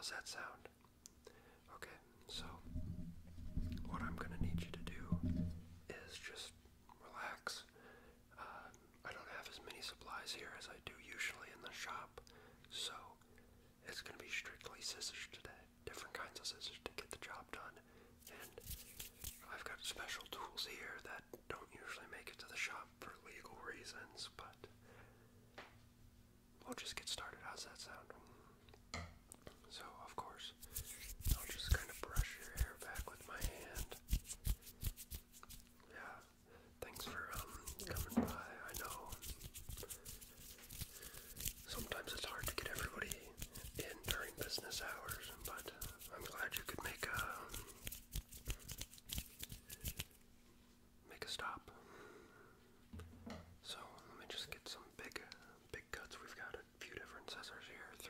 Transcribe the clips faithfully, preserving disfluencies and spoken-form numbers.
How's that sound? Okay, so what I'm gonna need you to do is just relax. Uh, I don't have as many supplies here as I do usually in the shop, so it's gonna be strictly scissors today. Different kinds of scissors to get the job done, and I've got special tools here that don't usually make it to the shop for legal reasons, but we'll just get started. How's that sound? So, of course, I'll just kind of brush your hair back with my hand. Yeah, thanks for um coming by. I know sometimes it's hard to get everybody in during business hours, but I'm glad you could make a make a stop. So let me just get some big, big cuts. We've got a few different scissors here,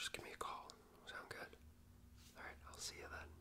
just give me a call. Sound good? Alright, I'll see you then.